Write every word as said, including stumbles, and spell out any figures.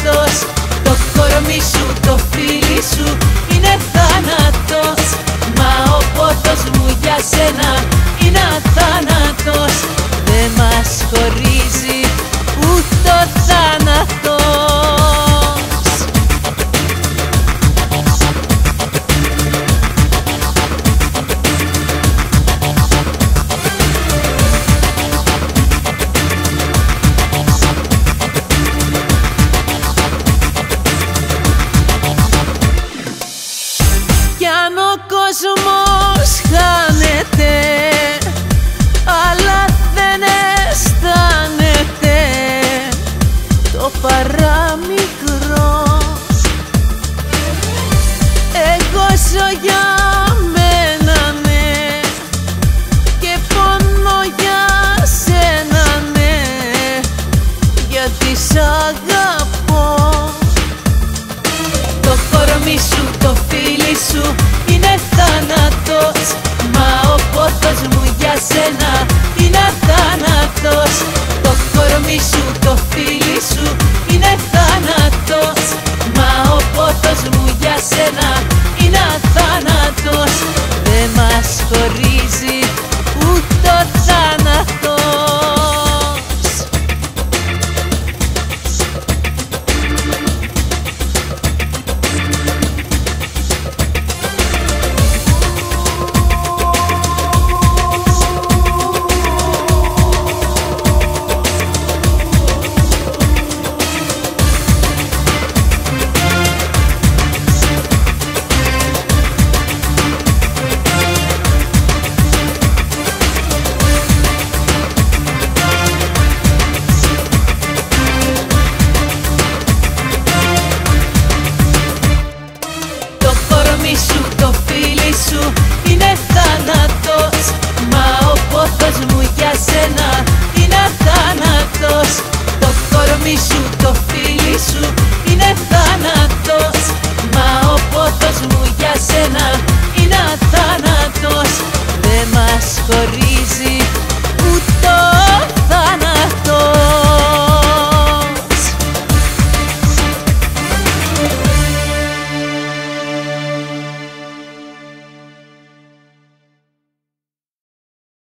θάνατος. Το κορμί σου, το φίλι σου είναι θάνατος. Μα ο πόθος μου για σένα είναι αθάνατος. Δεν μας χωρίζει ούτε ο θάνατος. Κι αν ο κόσμος χάνεται αλλά δεν αισθάνεται το παραμικρό, εγώ ζω για μένα ναι και πονώ για σένα ναι, γιατί σ' αγαπώ. Το κορμί σου, το φίλι σου είναι θάνατος. Μα ο πόθος μου για σένα είναι αθάνατος. Το κορμί σου, το φίλι σου είναι θάνατος.